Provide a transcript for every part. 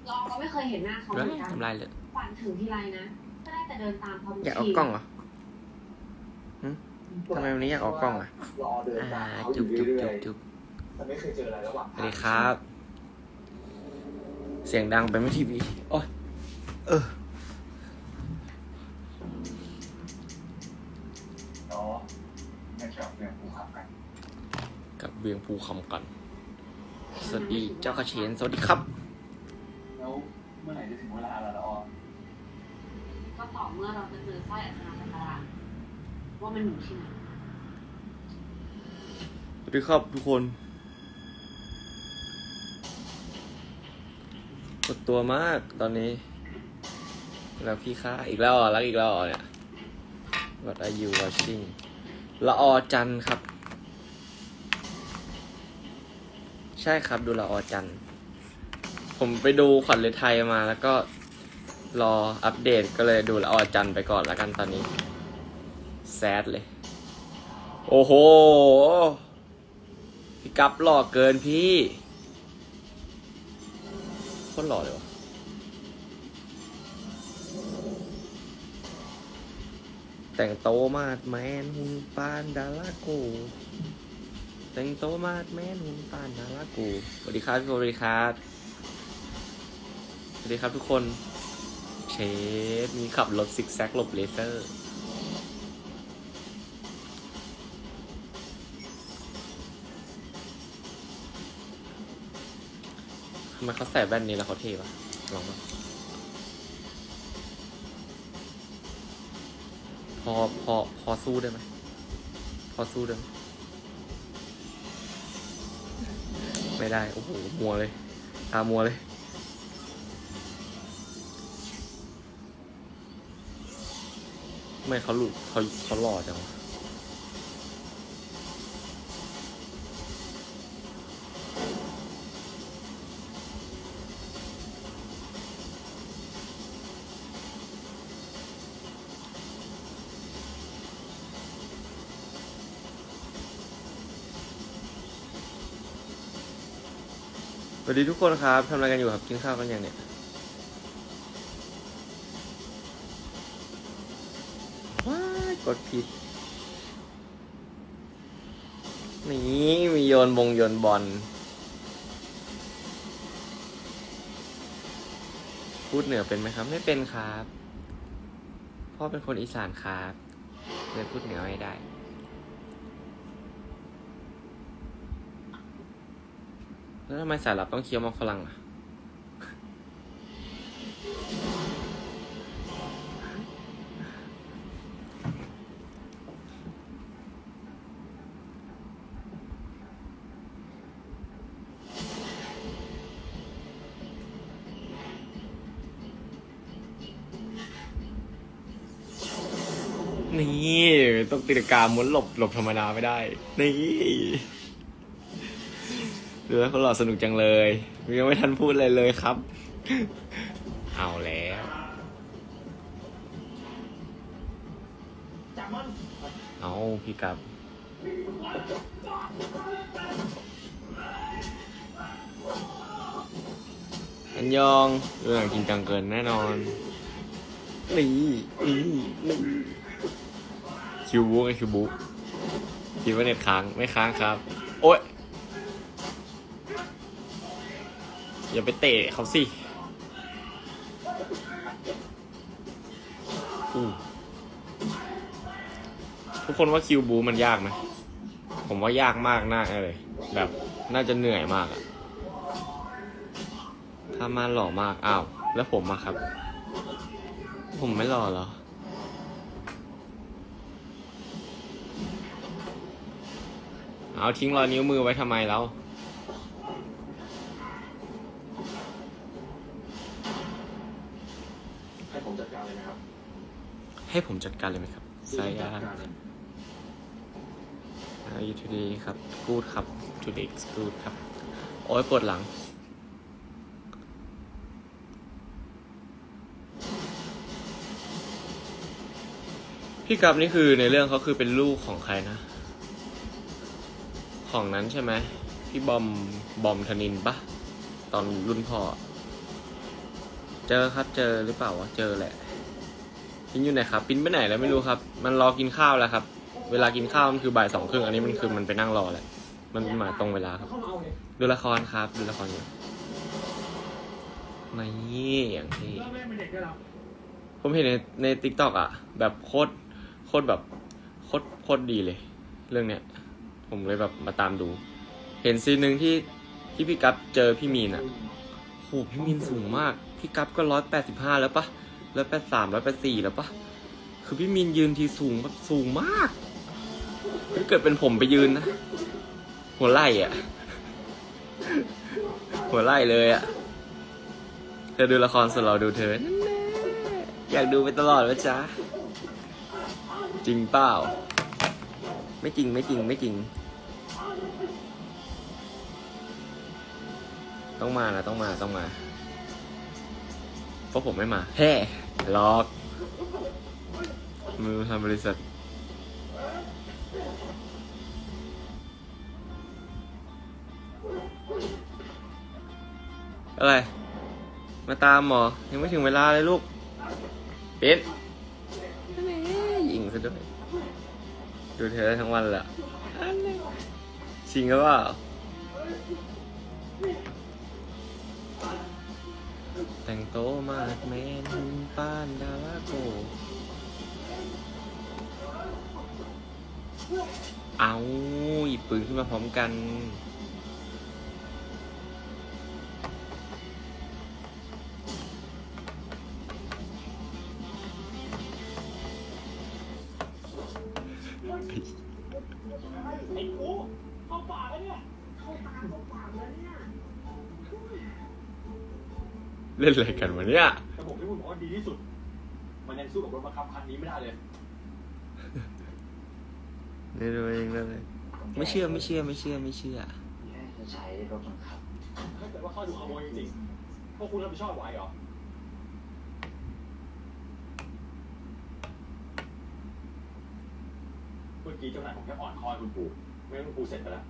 เราก็ไม่เคยเห็นหน้าเขาเหมือนกันทำลายเลยฝันถึงทีไรนะก็ได้แต่เดินตามเขาทุกทีอยากออกกล้องเหรอทำไมวันนี้อยากออกกล้องอ่ะจุบแต่ไม่เคยเจออะไรระหว่างสวัสดีครับ เสียงดังไปไม่ทีวีโอ้ยกับเวียงภูคำกันกับเวียงภูคำกันสวัสดีเจ้าขเชนสวัสดีครับแล้วเมื่อไหร่จะถึงเวลาแล้วออก็ต่อเมื่อเราจะเจอสร้อยอัคราจักราว่ามันอยู่ที่ไหนสวัสดีครับทุกคนกดตัวมากตอนนี้แล้วพี่ค่าอีกแล้วรักอีกแล้วเนี่ย What are you watching ละออจันครับใช่ครับดูละออจันผมไปดูขวัญฤทัยมาแล้วก็รออัปเดตก็เลยดูละออจันไปก่อนแล้วกันตอนนี้แซดเลยโอ้โหพี่กั๊บหล่อเกินพี่โคตรหล่อเลยวะแต่งโตมาดแมนหุ่นปานดาราโกแต่งโตมาดแมนหุ่นปานดาราโกสวัสดีครับพี่โบสวัสดีครับสวัสดีครับทุกคนเชฟมีขับรถซิกแซกหลบเลเซอร์ทำไมเขาใส่แว่นนี้แล้วเขาเท่ปะลองมาพอสู้ได้ไหมพอสู้ได้ไหมไม่ได้โอ้โหมัวเลยตามัวเลยไม่เขาหลุดเขาหล่อจังสวัสดีทุกคนครับทำอะไรกันอยู่ครับกินข้าวกันยังเนี่ยว้ากดผิดนี่มีโยนบอลพูดเหนือเป็นไหมครับไม่เป็นครับพ่อเป็นคนอีสานครับเลยพูดเหนือไม่ได้แล้วทำไมสายลับต้องเคี้ยวมันฝรั่งอ่ะนี่ต้องตีลังกาม้วนหลบธรรมดาไม่ได้นี่ดูแล้วเขาหล่อสนุกจังเลยยังไม่ทันพูดอะไรเลยครับเอาแล้วเอาพี่กับอันยองเรื่องจริงจังเกินแน่นอนนี่คิวบุ๊กคิวบุ๊กคิดว่าเน็ตค้างไม่ค้างครับโอ๊ยอย่าไปเตะเขาสิทุกคนว่าคิวบูมันยากไหมผมว่ายากมากน่าเลยแบบน่าจะเหนื่อยมากอะถ้ามาหล่อมากอ้าวแล้วผมมาครับผมไม่หล่อเหรอเอาทิ้งรอยนิ้วมือไว้ทำไมแล้วให้ผมจัดการเลยไหมครับไซยายูทูดีครับกูดครับทูดีกูดครับโอ้ยปวดหลังพี่กับนี่คือในเรื่องเขาคือเป็นลูกของใครนะของนั้นใช่ไหมพี่บอมธนินปะตอนรุ่นพ่อเจอครับเจอหรือเปล่าวะเจอแหละปิ้นอยู่ไหนครับปิ้นไปไหนแล้วไม่รู้ครับมันรอกินข้าวแล้วครับเวลากินข้าวมันคือบ่าย 2:30อันนี้มันคือมันไปนั่งรอแหละมันมาตรงเวลาครับดูละครครับดูละครอยู่นี่อย่างที่ผมเห็นในติ๊กต็อกอ่ะแบบโคตรแบบโคตรดีเลยเรื่องเนี้ยผมเลยแบบมาตามดูเห็นซีนหนึ่งที่พี่กั๊บเจอพี่มีนอ่ะโหพี่มีนสูงมากพี่กั๊บก็185แล้วปะ183 184แล้วปะคือพี่มีนยืนทีสูงแบบสูงมากถ้าเกิดเป็นผมไปยืนนะหัวไหล่อ่ะหัวไหล่เลยอ่ะเธอดูละครส่วนเราดูเธอนั่นแหละอยากดูไปตลอดวะจ๊ะจริงเปล่าไม่จริงต้องมานะต้องมาเพราะผมไม่มาแฮ่หลอกมือทำบริษัทอะไรมาตามหมอยังไม่ถึงเวลาเลยลูกเป็ดยิงซะด้วยดูเธอทั้งวันแหละจริงหรือเปล่าแต่งโตมากแมนป้านดาราโกเอาหยิบปืนขึ้นมาพร้อมกันไอ้กูเข้าป่าแล้วเนี่ยเข้าป่าแล้วเนี่ยเล่นอะไรกันวะเนี่ยแต่ผมที่คุณบอกว่าดีที่สุดมันยังสู้กับรถบังคับคันนี้ไม่ได้เลยเล่นเองเลยไม่เชื่อแค่ใช้รถบังคับถ้าเกิดว่าเข้าดูขโมยจริงๆพวกคุณรับผิดชอบไหวเหรอเมื่อกี้เจ้านายผมแค่อ่อนคอยคุณปู่ไม่งั้นคุณปู่เสร็จไปแล้ว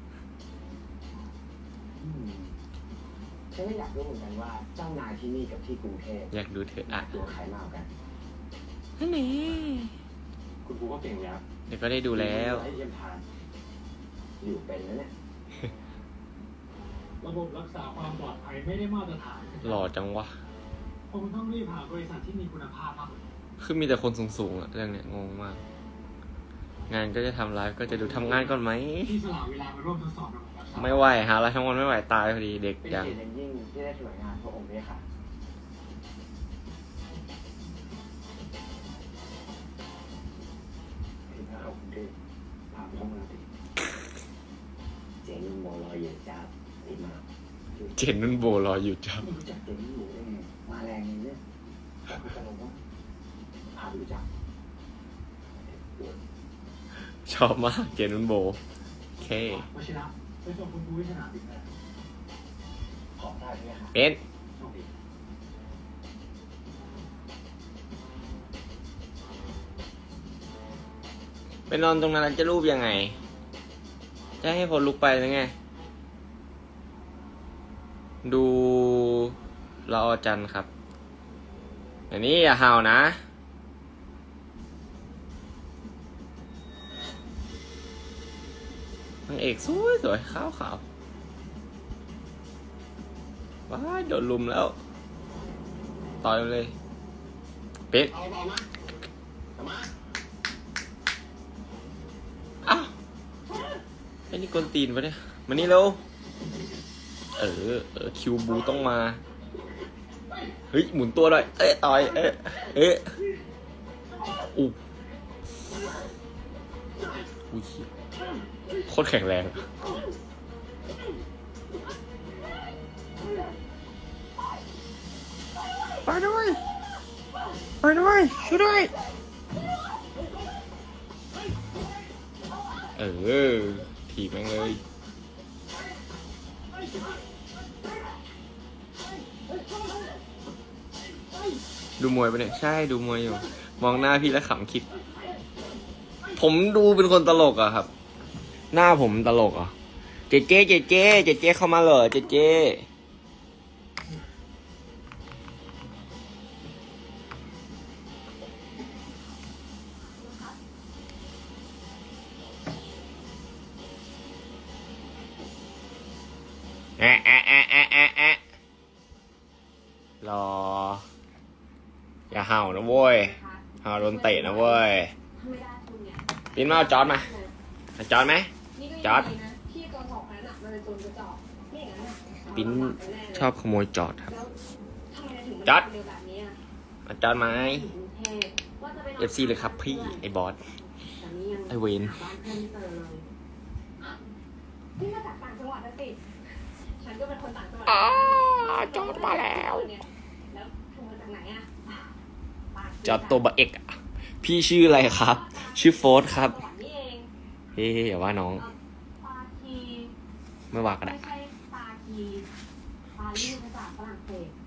ฉันก็อยากรู้เหมือนกันว่าเจ้านายที่นี่กับที่กรุงเทพอยากดูเธออ่ะตัวใครมากกันนี่คุณปู่ก็เก่งนะเดี๋ยวก็ได้ดูแล้วให้เยี่ยมทานอยู่เป็นนะเนี่ยระบบรักษาความปลอดภัยไม่ได้มาตรฐานหล่อจังวะคงต้องรีบหาบริษัทที่มีคุณภาพมากคือมีแต่คนสูงๆอะเรื่องเนี้ยงงมากงานก็จะทำไลฟ์ก็จะดูทำงานก่อนไหมที่สละเวลามาร่วมทดสอบระบบรักษาไม่ไหวหาอะไรทั้งวันไม่ไหวตายพอดีเด็กยังเป็นยิ่งที่ได้ถวายงานพระองค์ด้วยค่ะที่พระองค์ได้พาพ่อมาดิเจนุ่นโบรออยู่จ้าดีมากเจนุ่นโบรออยู่จ้ารู้จักเจนุ่นโบได้ไงมาแรงเนี่ยคุณจะลงว่าพาดูจักชอบมากเจนุ่นโบโอเควชิระไปส่งคุณดูให้สนามบินนะขอบได้ไหมครับเป็นไปนอนตรงนั้นจะรูปยังไงจะให้ผมลุกไปหรือไงดูละออจันครับอันนี้อย่าเห่านะนางเอกสวยขาวว้ายโดนลุมแล้วต่อยเลยเป็ดอ้าวไอ้นี่กวนตีนปะเนี่ยมานี่เร็วคิวบูต้องมาเฮ้ยหมุนตัวด้วยต่อยอู้อุ้ยโคตรแข็งแรงไปด้วยช่วยด้วยถีบแม่งเลยดูมวยปะเนี่ยใช่ดูมวยอยู่มองหน้าพี่แล้วขำคิดผมดูเป็นคนตลกอะครับหน้าผมตลกอ่ะเจ๊เข้ามาเลยเจ๊แอะแอะแอะแอะแอะแอะรออย่าเห่านะเว้ยเห่าโดนเตะนะเว้ยถ้าไม่ได้คุณเนี่ยปิ้นมาเอาจอร์ดมาเอาจอร์ดไหมนี่ก็จอร์จยังดีนะที่กองสองนั้นอ่ะมันเป็นตัวกระจอกไม่อย่างนั้นอะปิ้นชอบขโมยจอร์ดครับแล้วทำไมถึงมันจอร์จเร็วแบบนี้อะเอาจอร์ดไหมถึงกรุงเทพว่าจะไปนอน FC เลยครับพี่ไอ้บอสแต่นี่ยังไอ้เวนหาบ้านเพื่อนไม่เจอเลยนี่มาจากต่างจังหวัดนะสิฉันก็เป็นคนต่างจังหวัดจอร์ดมาแล้วแล้วเธอมาจากไหนอ่ะปากจอร์ดตัวบะเอกอะพี่ชื่ออะไรครับ ชื่อโฟร์ธครับจังหวัดนี่เองเฮ้ยอย่าว่าน้องปาคีไม่ว่ากันไม่อะใช่ปาคีปาลีภาษาฝรั่งเศส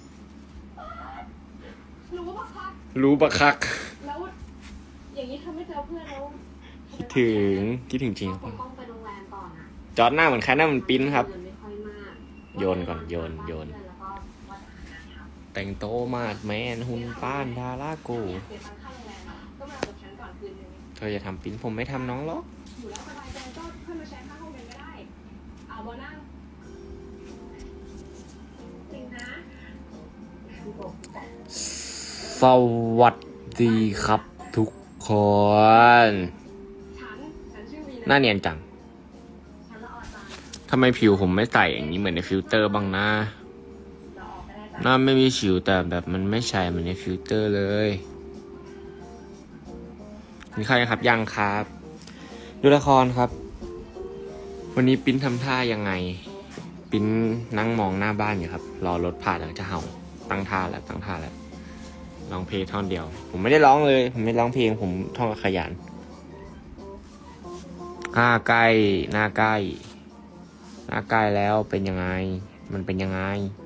รู้ปะคะรู้ปะคักแล้วอย่างนี้เธอไม่เจอเพื่อนแล้วคิดถึงจริงคป่ะงต้องไปโรงแรมก่อนอ่ะจอร์ดหน้าเหมือนใครหน้าเหมันปิ้นครับเงินไม่ค่อยมากโยนก่อนโยนแล้วก็ว่าจะหางานทำแต่งโตมาดแมนหุ่นป้านดาราโกเสียตังค่าโรงแรมอะก็มากับฉันก่อนคืนนึงเธออย่าทำปิ้นผมไม่ทำน้องหรอกอยู่แล้วสบายใจก็เพื่อนมาแชร์ค่าห้องเรียนก็ได้ เอาบอนั่งจริงนะสวัสดีครับทุกคนฉันชื่อวีหน้าเนียนจังฉันละออจังทำไมผิวผมไม่ใส่อย่างนี้เหมือนในฟิลเตอร์บ้างนะละออก็ได้จ้ะหน้าไม่มีสิวแต่แบบมันไม่ใช่เหมือนในฟิลเตอร์เลยมีใครครับยังครับ ดูละครครับ วันนี้ปิ้นทำท่ายังไง ปิ้นนั่งมองหน้าบ้านอยู่ครับ รอรถผ่านแล้วจะเห่า ตั้งท่าแล้วร้องเพลงท่อนเดียว ผมไม่ได้ร้องเลย ผมไม่ร้องเพลง ผมท่องขยันหน้าใกล้แล้วเป็นยังไง มันเป็นยังไง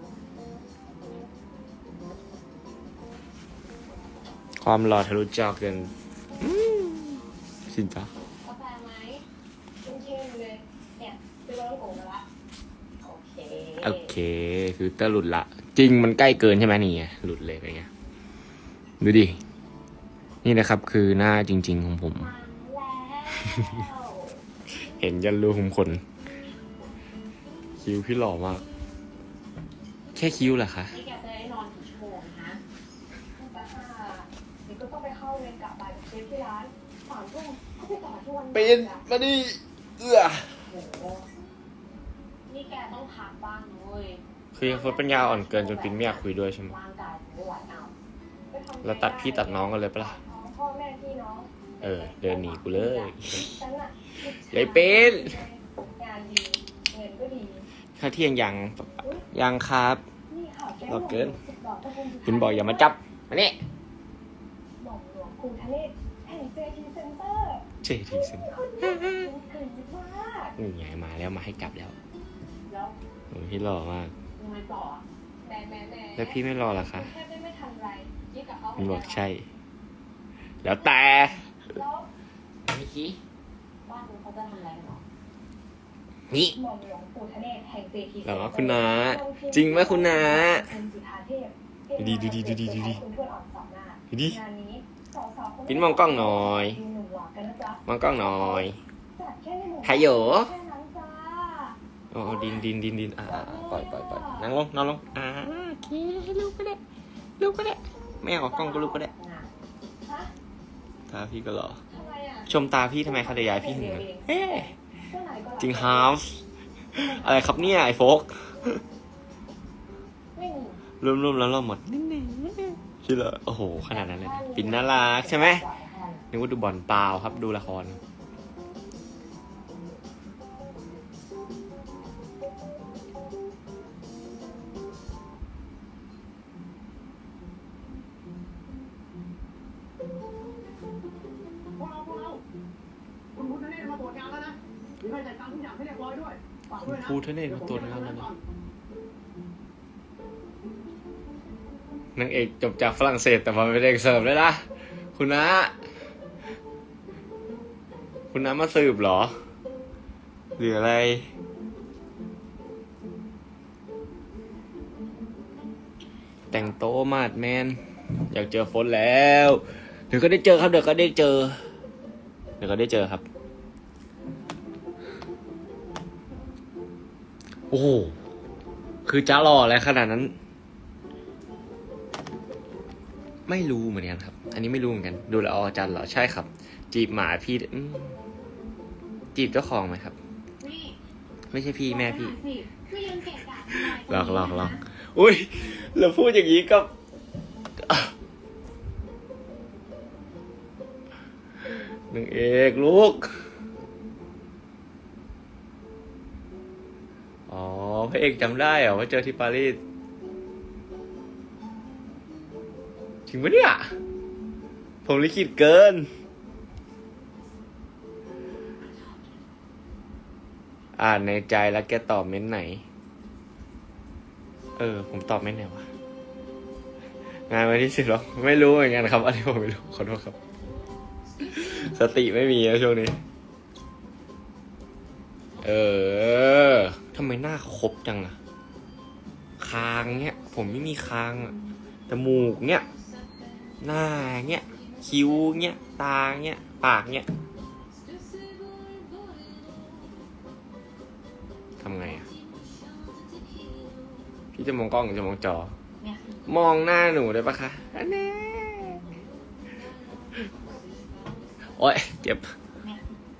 ความหล่อทะลุจอเกินสินจ้ากาแฟไหมเข้มๆเลยเนี่ยไปร้องโกงมาละโอเคฟิลเตอร์หลุดละ จริงมันใกล้เกินใช่ไหมนี่ไงหลุดเลยไปไงดูดิ นี่นะครับคือหน้าจริง ๆ ของผมมาแล้วเห็นยันรูขุมขนคิ้วพี่หล่อมาก แค่คิ้วเหรอคะนี่แกจะได้นอนกี่ชั่วโมงนะแต่ถ้าเดี๋ยวก็ต้องไปเข้าเวรกะบ่ายกับเชฟที่ร้าน3 ทุ่มก็ไปต่อทุกวันเป็นมาดิโอ้โหนี่แกต้องพักบ้างนะเว้ยคือยังฟดปัญญาอ่อนเกินจนปินไม่อยากคุยด้วยใช่ไหมร่างกายไม่ไหวเอาไปทำเราตัดพี่ตัดน้องกันเลยปะล่ะพ่อแม่พี่น้องเดินหนีกูเลยฉันน่ะเลยเป็นงานดีเงินก็ดีข้าวเที่ยงยังครับนี่ข่าวแจ้งรอเกินบอกว่าคุณปินบอกอย่ามาจับมานี่บอกหลวงคุณทะเลแห่งเจทีเซ็นเตอร์เจดีเซนคนเก่งมากนี่ไงมาแล้วมาให้จับแล้วแล้วโอ้ยพี่หล่อมากยังไงต่อแหม่แล้วพี่ไม่รอเหรอคะแทบได้ไม่ทันไรยิ่งกับเขามันบอกใช่ แล้วแต่แล้วไม่ชี้บ้านนู้นเขาจะทำอะไรกันหรอนี่หม่อมหลวงปู่ทะเนศแห่งเจทีเหรอคุณนาจริงไหมคุณนาเป็นจุฑาเทพดูดิคุณทวดอ่อนสองหน้าดูดิงานนี้สาวๆคนปิ้นมองกล้องหน่อยมีหนุ่มหล่อกันนะจ๊ะมองกล้องหน่อยจัดแค่ในหมู่ไฮโยแค่นั้นจ้าอ๋อดินปล่อยนั่งลงนอนลงโอเคลูกก็ได้ไม่เอากล้องก็ลูกก็ได้ฮะตาพี่ก็หล่อทำไมอ่ะชมตาพี่ทำไมคะเดี๋ยวยายพี่หึงอะเฮ้เจ้าไหนก็จริงฮาฟอะไรครับเนี่ยไอ้โฟกไม่มีรวมแล้วเราหมดนิ่งๆใช่เหรอโอ้โหขนาดนั้นเลยนะปินน่ารักใช่ไหมนึกว่าดูบอลเปล่าครับดูละครพวกเราคุณพุทธเนศมาตรวจงานแล้วนะมีใครจัดการทุกอย่างให้เรียบร้อยด้วยฝากด้วยนะพูดเท่านี้มาตรวจงานแล้วนะนางเอกจบจากฝรั่งเศสแต่มาเป็นเด็กเสิร์ฟเลยนะคุณน้ามาสืบเหรอหรืออะไรแต่งโตมาดแมนอยากเจอฝนแล้วเดี๋ยวก็ได้เจอครับครับโอ้โหคือจะหล่ออะไรขนาดนั้น ไม่รู้เหมือนกันครับ อันนี้ไม่รู้เหมือนกัน ดูละออจันเหรอ ใช่ครับ จีบหมาพี่จีบเจ้าของไหมครับนี่ไม่ใช่พี่แม่พี่สิไม่ยืนเกะกะทำไมหลอกอุ้ยแล้วพูดอย่างนี้กับนางเอกลูก อ๋อพระเอกจำได้เหรอว่าเจอที่ปารีสจริงปะเนี่ย ผมลิขิตเกิน อ่านในใจแล้วแกตอบเม้นไหน ผมตอบเม้นไหนวะ งานวันที่10หรอไม่รู้เหมือนกันครับ อันนี้ผมไม่รู้ ขอโทษครับ สติไม่มีแล้วช่วงนี้ ทำไมหน้าเขาครบจังอะคางเนี้ย ผมไม่มีคางอะจมูกเนี้ย หน้าเนี้ย คิ้วเนี้ย ตาเนี้ย ปากเนี้ยทำไงอะพี่จะมองกล้องหรือจะมองจอเนี่ยมองหน้าหนูได้ปะคะอันนี้โอ๊ยเจ็บเนี่ย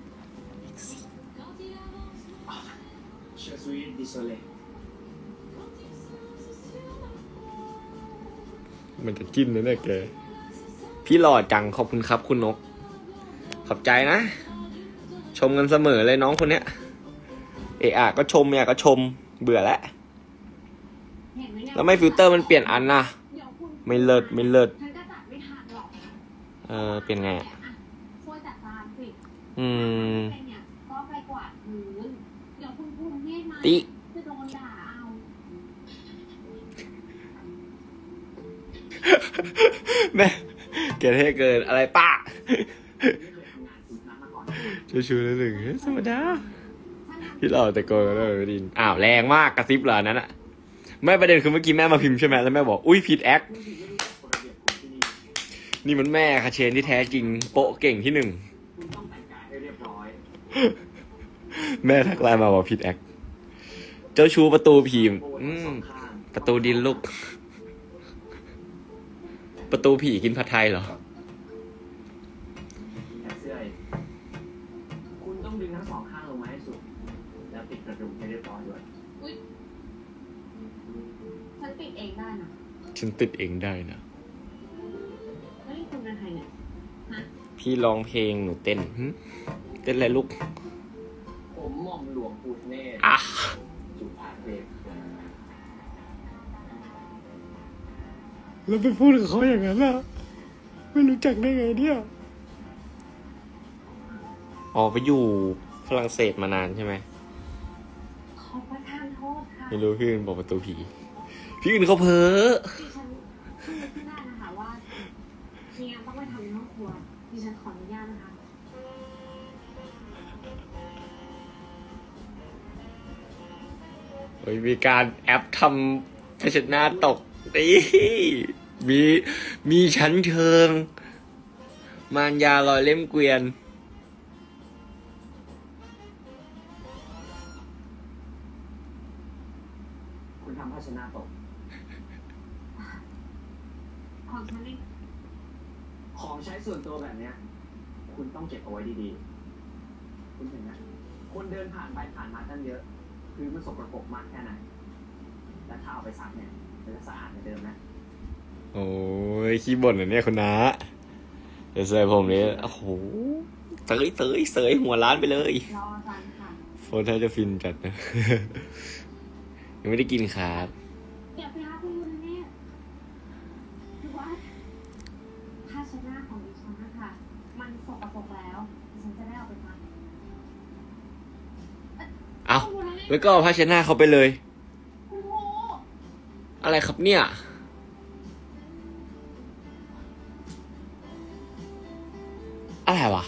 เชอร์สวีทดิโซเล่มันจะจิ้มเลยเนี่ยแก พี่หล่อจังขอบคุณครับคุณนก ขอบใจนะ ชมกันเสมอเลยน้องคนเนี้ย ก็ชมก็ชม เบื่อแล้วเห็นไหมเนี่ยแล้วไม่ฟิลเตอร์มันเปลี่ยนอันนะเดี๋ยวคุณไม่เลิศฉันก็จัดไม่ทันหรอกเปลี่ยนไงอะช่วยจัดจานสิ เป็นเนี่ยก็ไปกวาดพื้นเดี๋ยวคุณภูมิเนตรมาติจะโดนด่าเอาแม่แกเท่เกินอะไรป้าไม่เคยทำงานคุณนั้นมาก่อนชูเลยหนึ่งธรรมดาพี่หล่อแต่โกนแล้วไม่ดินอ้าวแรงมากกระซิบเหรอนั้นอะไม่ประเด็นคือเมื่อกี้แม่มาพิมพ์ใช่ไหมแล้วแม่บอกอุ้ยผิดแอคไม่รู้กฎระเบียบของที่นี่นี่มันแม่คาเชนที่แท้จริงโปะเก่งที่หนึ่งคุณต้องแต่งกายให้เรียบร้อยแม่ทักไลน์มาบอกผิดแอคเจ้าชูประตูผีประตูดินลูก ประตูผีกินผัดไทยเหรอแขนเสื้ออีกคุณต้องดึงทั้งสองข้างลงมาให้สุด แล้วปิดกระดุมให้เรียบร้อยด้วยอุ๊ยฉันปิดเองได้นะฉันติดเองได้นะเฮ้ยคุณเป็นใครเนี่ยฮะพี่ร้องเพลงหนูเต้นเต้นอะไรลูกผมหม่อมหลวงปู่เนตรอ่ะจุฬาเทพแล้วไปพูดกับเขาอย่างนั้นล่ะไม่รู้จักได้ไงเนี่ยอ๋อไปอยู่ฝรั่งเศสมานานใช่ไหมขอประทานโทษค่ะไม่รู้พี่อื่นบอกประตูผีพี่อื่นเขาเพ้อดิฉันไม่ได้นะคะว่าเฮียต้องไปทำในห้องครัวดิฉันขออนุญาตนะคะเฮ้ยมีการแอปทำเพชรหน้าตกนี่มีชั้นเชิง มารยาลอยเล่มเกวียนคุณทำภาชนะตกของฉันเองของใช้ส่วนตัวแบบเนี้ย คุณต้องเก็บเอาไว้ดีๆ คุณเห็นไหมคนเดินผ่านไปผ่านมาตั้งเยอะ คือมันสกปรกมากแค่ไหน และถ้าเอาไปซักเนี่ยมันจะสะอาดเหมือนเดิมนะโอ้ยขี้บ่นเหรอเนี่ยคุณน้าเดี๋ยวเซยผมเลยโอ้โหเสยหัวล้านไปเลยรออาจารย์ค่ะโฟนท่าจะฟินจัดนะ ยังไม่ได้กินครับเดี๋ยวไปหาคุณยูนเนี่ยคือว่าภาชนะของดิฉันนะคะมันสกปรกแล้วดิฉันจะได้เอาไปซักเอาแล้วก็เอาผ้าเช็ดหน้าเขาไปเลยคุณครูอะไรครับเนี่ย อะไรวะ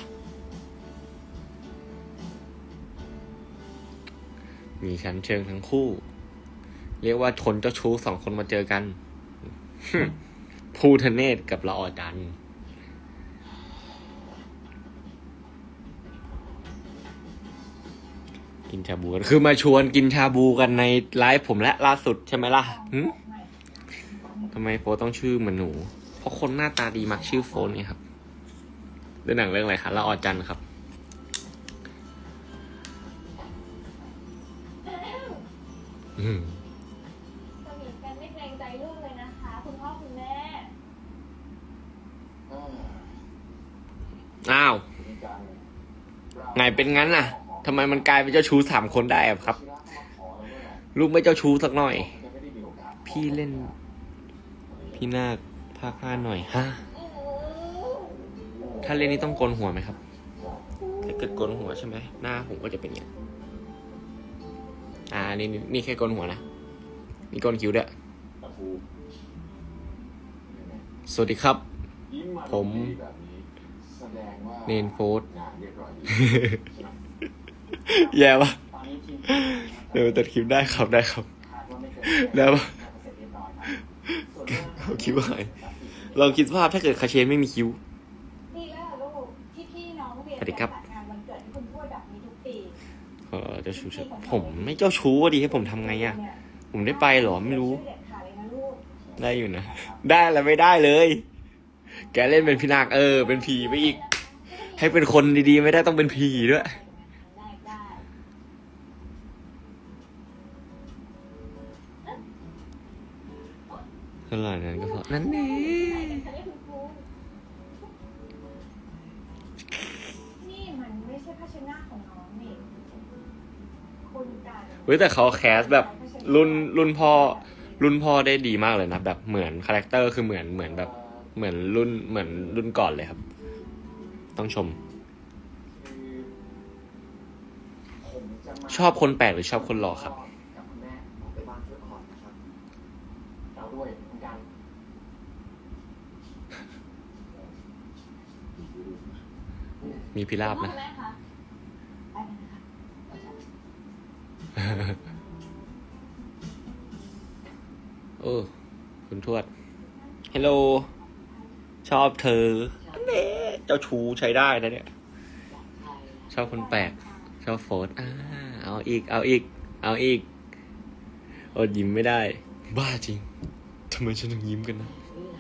มีชั้นเชิงทั้งคู่ เรียกว่าชนเจ้าชู้2 คนมาเจอกัน ภูทะเนศกับละออจันทร์กินชาบูกันคือมาชวนกินชาบูกันในไลฟ์ผมและล่าสุดใช่ไหมล่ะทำไมโฟต้องชื่อเหมือนหนูเพราะคนหน้าตาดีมักชื่อโฟนไงครับเรื่องหนังเรื่องอะไรคะละออจันครับสนิทกันไม่เกรงใจลูกเลยนะคะคุณพ่อคุณแม่อ้าวไงเป็นงั้นน่ะทำไมมันกลายเป็นเจ้าชู้3 คนได้ครับลูกไม่เจ้าชู้สักหน่อยพี่เล่นพี่นาคภาค5หน่อยฮะถ้าเล่นนี่ต้องโกนหัวไหมครับถ้าเกิดโกนหัวใช่ไหมหน้าผมก็จะเป็นอย่างนี้นี่แค่โกนหัวนะมีโกนคิ้วด้วยสวัสดีครับผมเนนโฟร์แย่ปะเดี๋ยวตัดคลิปได้ครับได้ปะเขาคิดว่าไงลองคิดภาพถ้าเกิดคาเชนไม่มีคิ้วดีแล้วลูกที่พี่น้องเรียนสวัสดีครับงานวันเกิดให้คุณทวดแบบนี้ทุกปีเจ้าชู้ผมไม่เจ้าชู้ดีให้ผมทำไงอ่ะผมได้ไปเหรอไม่รู้ได้อยู่นะได้แล้วไม่ได้เลยแกเล่นเป็นพี่นาคเป็นผีไปอีกให้เป็นคนดีๆไม่ได้ต้องเป็นผีด้วยขนาดนั้นก็พอนั่นเองนี่มันไม่ใช่ภาชนะของน้องนี่คุณกันเฮ้ยแต่เขาแคสแบบรุ่นพ่อได้ดีมากเลยนะแบบเหมือนคาแรคเตอร์คือเหมือนแบบเหมือนรุ่นก่อนเลยครับต้องชมชอบคนแปลกหรือชอบคนหล่อครับมีพิราบนะโอ้คุณทวดเฮลโลชอบเธอเจ้าชูใช้ได้นะเนี่ยชอบคนแปลกชอบโฟร์เอาอีกอดยิ้มไม่ได้บ้าจริงทำไมฉันถึงยิ้มกันนะ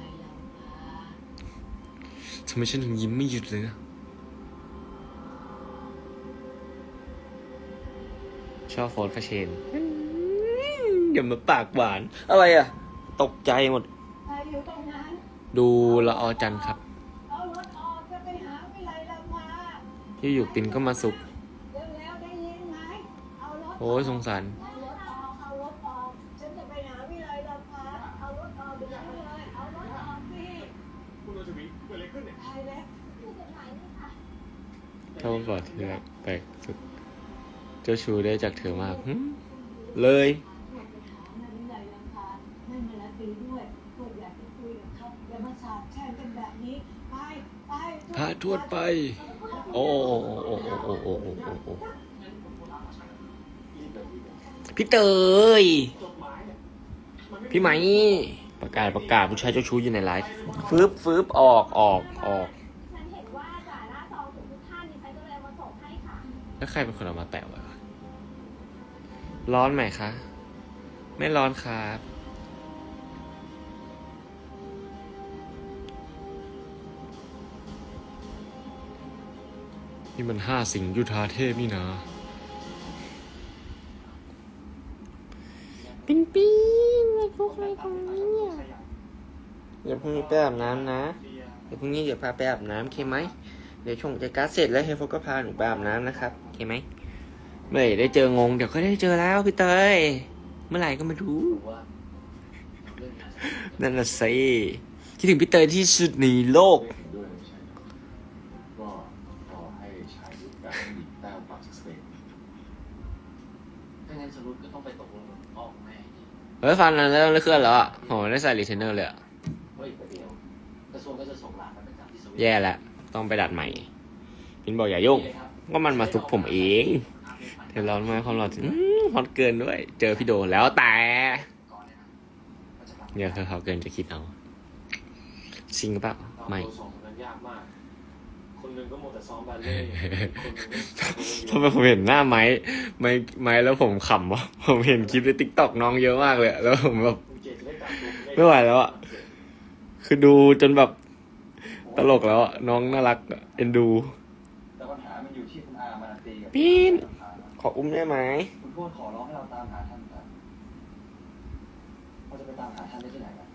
ทำไมฉันถึงยิ้มไม่หยุดเลยนะชอบโฟร์คาเชนอย่ามาปากหวานอะไรอ่ะตกใจหมดดูละออจันครับอยู่ปินก็มาสุกโอ้ยสงสารเท่าก่อนที่แรกแปลกสุดเจ้าชูได้จากเธอมากเลยพาทวดไปโอ้พี่เตยพี่ไหมประกาศผู้ชายเจ้าชู้อยู่ในไลฟ์ฟืบออกฉันเห็นว่าจ่าหน้าซองถึงทุกท่านดิฉันก็เลยมาส่งให้ค่ะแล้วใครเป็นคนเอามาแปะไว้วะร้อนไหมคะไม่ร้อนครับนี่มัน5 สิ่งยุทธาเทพนี่นะปิ้นอะไรพวกอะไรตรงนี้เนี่ยอย่าเพิ่งไปอาบน้ำนะเดี๋ยวพรุ่งนี้เดี๋ยวพาไปอาบน้ำโอเคไหมเดี๋ยวชงจะการ์ดเสร็จแล้วเฮฟก็พาหนูไปอาบน้ำนะครับโอเคไหมเมื่อไหร่ได้เจองงเดี๋ยวก็ได้เจอแล้วพี่เตยเมื่อไหร่ก็มาดูนั่นน่ะสิคิดถึงพี่เตยที่สุดในโลกเฮ้ยฟันนั้นแล้วเคลื่อนแล้วอ่ะโหได้ใส่รีเทนเนอร์เลยอ่ะแย่แล้วต้องไปดัดใหม่พินบอกอย่ายุ่งก็มันมาซุกผมเองเดี๋ยวร้อนมากความร้อนฮอตเกินด้วยเจอพี่โดแล้วแต่เดี๋ยวเขาเกินจะคิดเอาจริงหรือเปล่าไม่คนหนึงก็หมดแต่ซ้อมบาเล่ต์คนหนึงก็ทำไมผมเห็นหน้าไม้แล้วผมขำวะผมเห็นคลิปในติ๊กต็อกน้องเยอะมากเลยอะแล้วผมแบบเจ็ดจะได้กลับตัวไม่ไหวแล้วอะคือดูจนแบบตลกแล้วอะน้องน่ารักอะเอ็นดูแต่ปัญหามันอยู่ที่คุณอามาตีกับปีน ขออุ้มได้ไหมคุณทวดขอร้องให้เราตามหาท่านครับเราจะไปตามหาท่านได้ที่ไหนกัน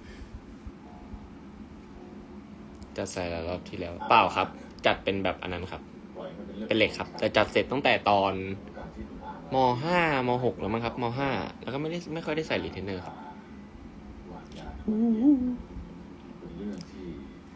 จัดใส่แล้วรอบที่แล้วเปล่าครับ จัดเป็นแบบอันนั้นครับ เป็นเหล็กครับแต่จัดเสร็จตั้งแต่ตอนม.5 ม.6 แล้วมั้งครับม.5 แล้วก็ไม่ค่อยได้ใส่รีเทนเนอร์ครับเป็นเรื่องที่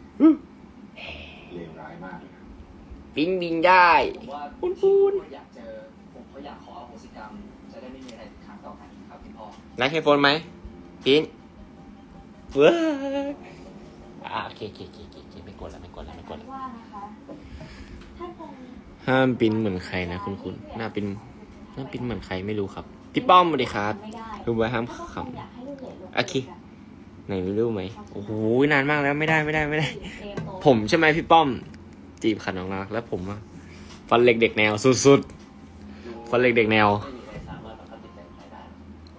เลวร้ายมากเลยครับบิงได้ผมว่าปูนอยากเจอผมเขาอยากขออโหสิกรรมจะได้ไม่มีอะไรค้างต่อกันครับพี่พ่อไลค์ไอโฟนไหมปิงเว้ยโอเคไม่กดแล้วว่านะคะท่านคงห้ามปิ้นเหมือนใครนะคุณหน้าปิ้นเหมือนใครไม่รู้ครับพี่ป้อมสวัสดีครับรู้ไว้ห้ามขำโอเคไหนรู้ไหมโอ้โหนานมากแล้วไม่ได้ผมใช่ไหมพี่ป้อมจีบขันน้องรักแล้วผมอะฟันเหล็กเด็กแนวสุดๆฟันเหล็กเด็กแนวไม่มีใครสามารถบังคับจิตใจใครได้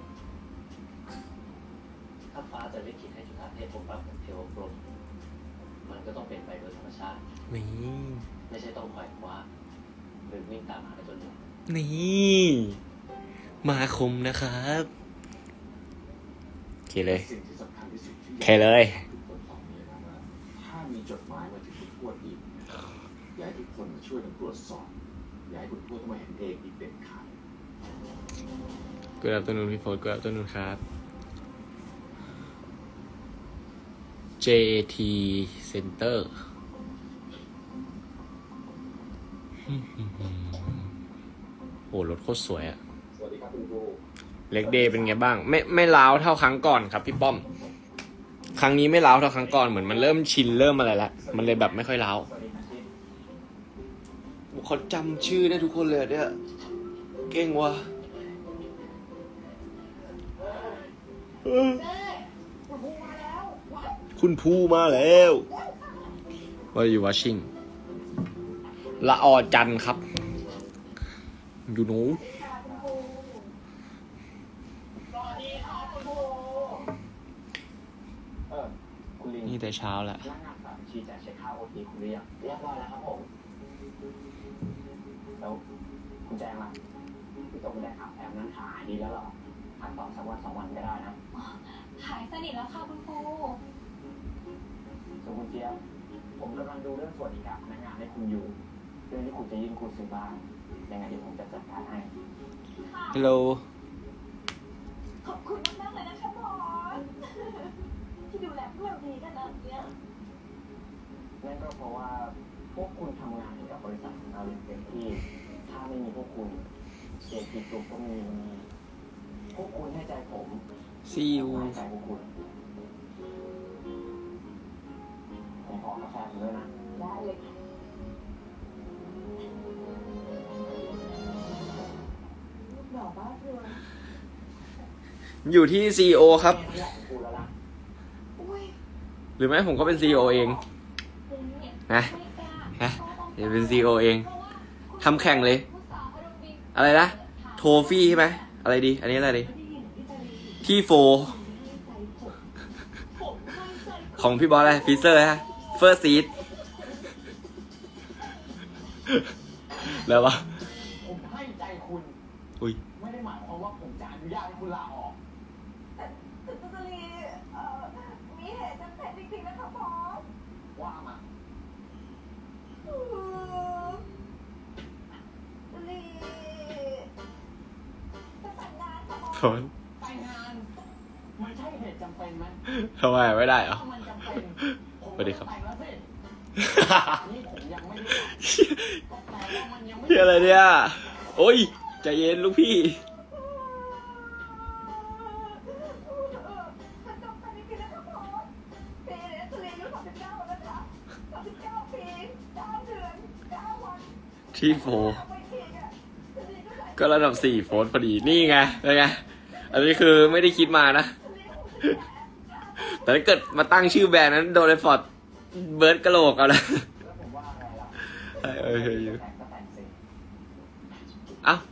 ถ้าฟ้าจะลิขิตให้จุฬาเทพผมรับกับเทวพรหมมันก็ต้องเป็นไปโดยธรรมชาตินี่ไม่ใช่ต้องคอยคว้าหรือวิ่งตามหาจนหมดนี่มาคมนะครับโอเคเลยสิ่งที่สำคัญที่สุดที่โอเคเลยทุกคนตอบเลยนะว่าถ้ามีจดหมายมาถึงคุณทวดอีกอยากให้ทุกคนมาช่วยกันตรวจสอบอยากให้คุณทวดต้องมาเห็นเองอีกเด็ดขาด Good afternoon พี่โฟร์ Good afternoon ครับ JAT Center โหรถโคตรสวยอะสวัสดีครับคุณครูเล็กเดย์เป็นไงบ้าง ไม่ล้าวเท่าครั้งก่อนครับพี่ป้อม ครั้งนี้ไม่ล้าวเท่าครั้งก่อนเหมือนมันเริ่มชินเริ่มอะไรแล้วมันเลยแบบไม่ค่อยล้าวสวัสดีครับที่เขาจำชื่อได้ทุกคนเลยเนี่ยเก่งว่ะ คุณภูมาแล้วว่าอยู่วัชชิงละออจันทร์ครับอยู่หนูคุณลิงนี่แต่เช้าแล้วพนักงานฝากบัญชีจะเช็คค่าโอทีคุณเรียบร้อยแล้วครับผมแล้วคุณแจงล่ะพี่ตกไม่ได้ข่าวแอมนั้นหายดีแล้วเหรอพักต่อสักวัน2 วันก็ได้นะหายสนิทแล้วค่ะคุณครูส่วนคุณเจี๊ยบผมกำลังดูเรื่องสวัสดิการพนักงานให้คุณอยู่เรื่องที่คุณจะยื่นคุณซื้อบ้านยังไงเดี๋ยวผมจะจัดการให้ฮัลโหลขอบคุณมากๆเลยนะคะบอสที่ดูแลพวกเราดีขนาดเนี้ยนั่นก็เพราะว่าพวกคุณทำงานให้กับบริษัทของเราอย่างเต็มที่ถ้าไม่มีพวกคุณเศรษฐกิจกลุ่มก็มีพวกคุณให้ใจผมซีอูให้ใจพวกคุณผมขอกาแฟผมด้วยนะได้เลยค่ะลูกดอกบ้าเรือนอยู่ที่ CEO ครับไม่อยากของคุณแล้วล่ะอุ้ยหรือไม่ผมก็เป็น CEO เอง นะเดี๋ยวเป็น CEO เองทำแข่งเลย อะไรนะโทฟี่ใช่ไหมอะไรดี อันนี้อะไรดีที่โฟของพี่บอสอะไรฟีเซอร์ฮะเฟิร์สซีดแล้ววะผมให้ใจคุณอุ้ยไม่ได้หมายความว่าผมจะอนุญาตให้คุณลาออกแต่ตุตลีมีเหตุจำเป็นจริงๆนะคะบอสว่ามาตุลีจะแต่งงานค่ะบอสฝนแต่งงานมันใช่เหตุจำเป็นไหมทำไมไม่ได้เหรอถ้ามันจำเป็นผมสวัสดีครับแต่งแล้วสินี่ผมยังไม่ได้ก็แปลว่ามันยังไม่พี่อะไรเนี่ย โอ้ยใจเย็นลูกพี่มันจำเป็นจริงๆนะคะบอสปีนี้ตุลีอายุ39แล้วนะคะ39 ปี 9 เดือน 9 วันที่โฟไปอีกอ่ะตุลีก็ไหลก็ระดับ4โฟนพอดี นี่ไงเป็นไง อันนี้คือไม่ได้คิดมานะ แต่ถ้าเกิดมาตั้งชื่อแบรนด์นั้นโดนไอฟอร์ดเบิร์ดกะโหลกเอาละแล้วผมว่าอะไรล่ะอยู่แต่งก็แต่งสิเอ้า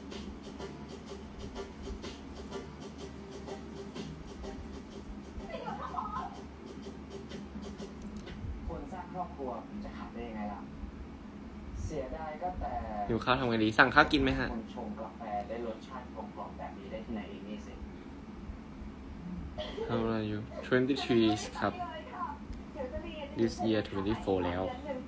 คนสร้างครอบครัวจะขาดได้ยังไงล่ะ เสียดายก็แต่หิวข้าวทำไงดี สั่งข้าวกินไหมฮะคนชงกาแฟได้รสชาติกลมกล่อมแบบนี้ได้ที่ไหนเองนี่สิ How old are you 23 ครับ This year 24 แล้ว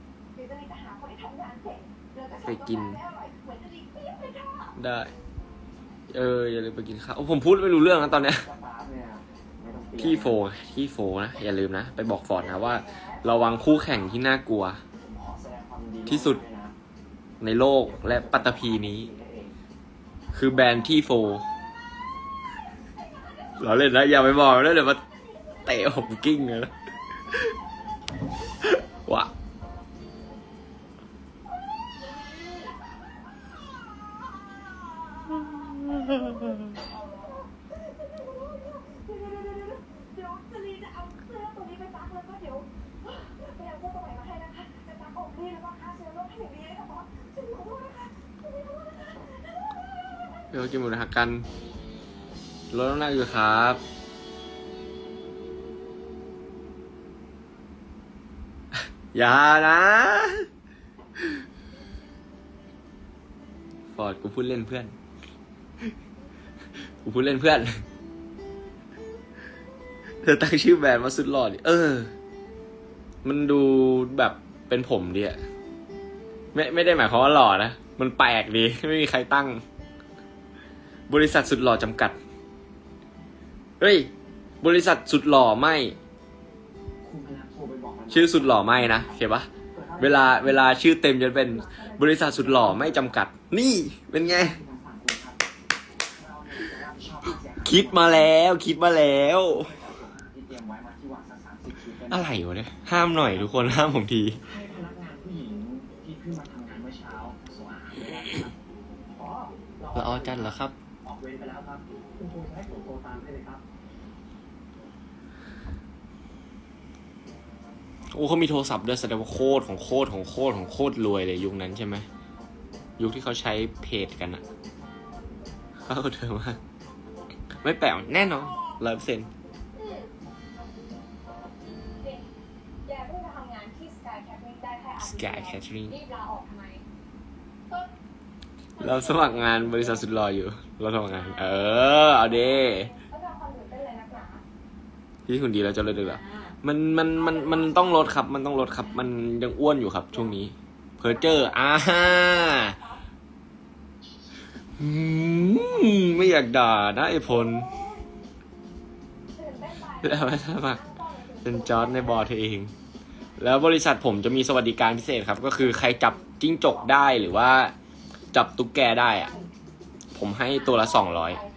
ไปกิน ได้ อย่าลืมไปกินข้าวผมพูดไม่รู้เรื่องนะตอนเนี้ยสตาร์ทเนี่ยไม่ต้องเปลี่ยนที่โฟนะ อย่าลืมนะ ไปบอกฟอร์ดนะว่าระวังคู่แข่งที่น่ากลัวผมขอแสดงความยินดีที่สุดด้วยนะในโลกและปัตตภีนี้ คือแบรนด์ที่โฟเราเล่นนะอย่าไปบอกนะเดี๋ยวมาเตะผมกิ้งเลยนะวะเดี๋ยวจะรีจะเอาเสื้อตัวนี้ไปซักแล้วก็เดี๋ยวไปเอาเสื้อตัวใหม่มาให้นะคะจะซักอบรีดแล้วก็ฆ่าเชื้อโรคให้อย่างดีเลยค่ะบอสฉันขอโทษนะคะฉันขอโทษนะคะเดี๋ยวกินหมูกระทะกันรถต้องนั่งอยู่ครับ อย่านะฟอร์ดกูพูดเล่นเพื่อน กูพูดเล่นเพื่อน เธอตั้งชื่อแบรนด์ว่าสุดหล่อดิมันดูแบบเป็นผมดิอะไม่ได้หมายความว่าหล่อนะ มันแปลกดี ไม่มีใครตั้ง บริษัทสุดหล่อจำกัด เฮ้ย บริษัทสุดหล่อไม่คุณพนักโทรไปบอกมันชื่อสุดหล่อไม่นะเข้าปะเวลาชื่อเต็มจะเป็นบริษัทสุดหล่อไม่จำกัด นี่เป็นไง คิดมาแล้วที่เตรียมไว้มาที่วางสัก30 ชุดอะไรวะเนี่ยห้ามหน่อยทุกคนห้ามผมทีให้พนักงานผู้หญิงที่เพิ่งมาทำงานเมื่อเช้าส่งอาหารไปได้ครับอ๋อละออจันเหรอครับออกเวรไปแล้วครับคุณครูจะให้ผมโทรตามให้เลยครับโอ้เขามีโทรศัพท์ด้วยแสดงว่าโคตรรวยเลยยุคนั้นใช่ไหมยุคที่เขาใช้เพจกันอะเข้าเธอมากไม่แปลกแน่นอน100% แกเพิ่งมาทำงานที่ Sky Catering ได้แค่อาทิตย์ Sky Catering รีบลาออกทำไมเราสมัครงานบริษัทสุดหล่ออยู่ เราทำงาน เอาดิแล้วเราความตื่นเต้นเลยนักหนาพี่คุณดีแล้วจะเลิกดึกเหรอมันต้องลดครับ มันต้องลดครับ มันยังอ้วนอยู่ครับ ช่วงนี้ เพอเจอร์ไม่อยากด่านะไอพลตื่นเต้นไปแล้วไม่สมัครเป็นจอร์จในบอร์เธอเอง แล้วบริษัทผมจะมีสวัสดิการพิเศษครับ ก็คือใครจับจิ้งจกได้หรือว่าจับตุ๊กแกได้อะผมให้ตัวละ200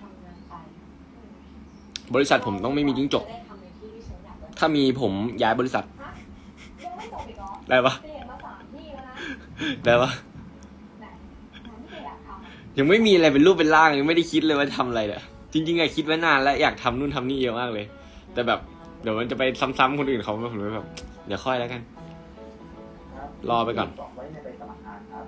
บริษัทผมต้องไม่มีจิ้งจก ถ้ามีผมย้ายบริษัทยังไม่จบอีกเหรอได้ปะเปลี่ยนมา3 ที่แล้วนะได้ปะไหนฉันไม่อยากทำยังไม่มีอะไรเป็นรูปเป็นร่างยังไม่ได้คิดเลยว่าทำอะไรเลยจริงๆอะคิดไว้นานแล้วอยากทำนู่นทำนี่เยอะมากเลย แต่แบบเดี๋ยวมันจะไปซ้ำๆคนอื่นเขาผมเลยแบบเดี๋ยวค่อยแล้วกัน รอไปก่อนกรอกไว้ในใบสมัครงานครับ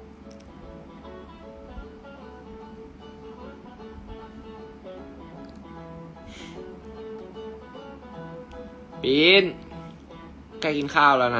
ปีนใกล้กินข้าวแล้วนะ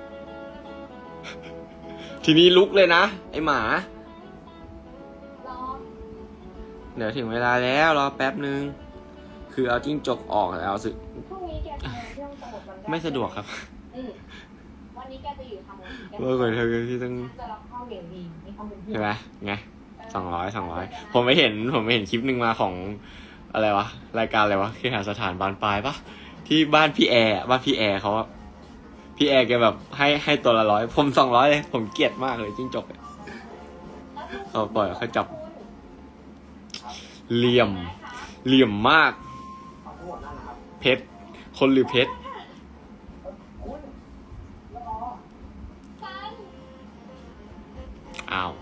ทีนี้ลุกเลยนะไอหมารอเดี๋ยวถึงเวลาแล้วรอแป๊บนึงคือเอาจิ้งจกออกแล้วเอาสึพรุ่งนี้แกทำงานที่ห้องสมุดวันแรกไม่สะดวกครับวันนี้แกจะอยู่ทำอะไรเมื่อก่อนเธอที่ต้องจะรับเข้าเรียนดีมีความเป็นเพื่อนใช่ไหมไง200ผมไม่เห็นคลิปหนึ่งมาของอะไรวะรายการอะไรวะคือหาสถานบานปลายปะที่บ้านพี่แอร์เขาอะพี่แอร์แกแบบให้ตัวละ100ผม200เลยผมเกลียดมากเลยจิ้งจกเขาปล่อยเขาจับเหลี่ยมมากเอาทั้งหมดนั่นนะครับเพชรคนหรือเพชรคุณรอฟันอ้าว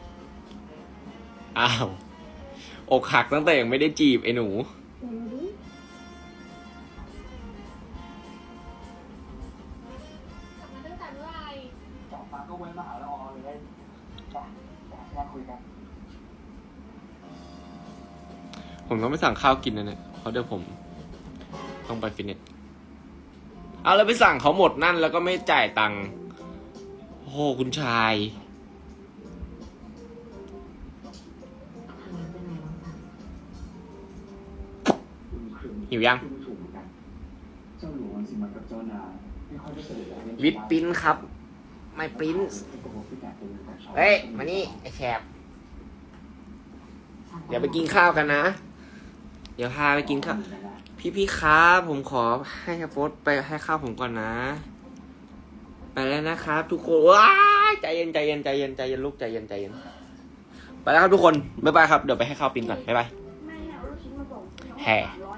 อกหักตั้งแต่ยังไม่ได้จีบไอ้หนูกลับมาตั้งแต่เมื่อไหร่จอบปากก็เว้นมาหาละออเลยมาคุยกันผมต้องไปสั่งข้าวกินนะเนี่ยเพราะเดี๋ยวผมต้องไปฟิตเนสเอาแล้วไปสั่งเขาหมดนั่นแล้วก็ไม่จ่ายตังค์โอ้โหคุณชาย หิวยังเจ้าหลวงสิมากับเจ้านายไม่ค่อยได้เสด็จวิปปิ้นครับ ไม่ปริ้นเฮ้ย มานี่ ไอ้แฉบเดี๋ยวไปกินข้าวกันนะ เดี๋ยวพาไปกินข้าว พี่ครับ ผมขอให้โฟสไปให้ข้าวผมก่อนนะ ไปแล้วนะครับ ทุกคนว้ายใจเย็นลูกใจเย็นไปแล้วครับทุกคนบ๊ายบายครับเดี๋ยวไปให้ข้าวปินก่อนบ๊ายบายแม่เอาลูกชิ้นมาส่งแห่ร้